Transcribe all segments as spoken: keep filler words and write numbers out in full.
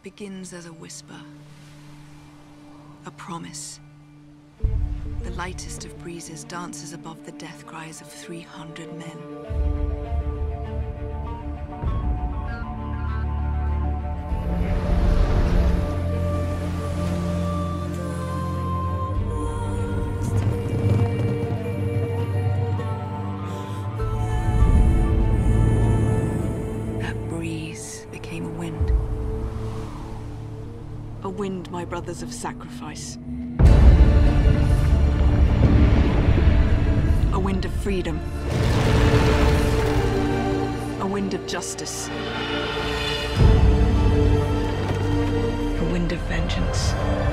begins as a whisper, a promise. The lightest of breezes dances above the death cries of three hundred men. That breeze became a wind. A wind, my brothers, of sacrifice. A wind of freedom. A wind of justice. A wind of vengeance.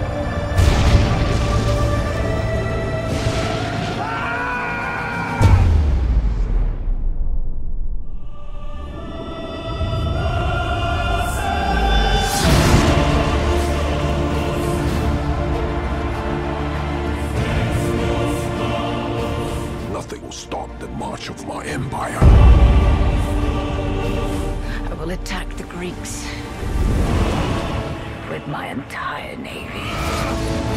Nothing will stop the march of my empire. I will attack the Greeks with my entire navy.